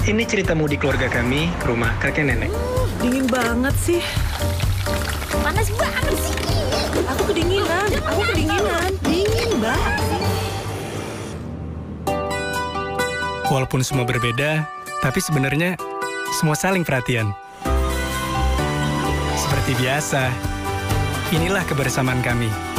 Ini cerita mudik keluarga kami ke rumah kakek nenek. Dingin banget sih. Panas banget sih. Aku kedinginan. Dingin banget. Walaupun semua berbeda, tapi sebenarnya semua saling perhatian. Seperti biasa, inilah kebersamaan kami.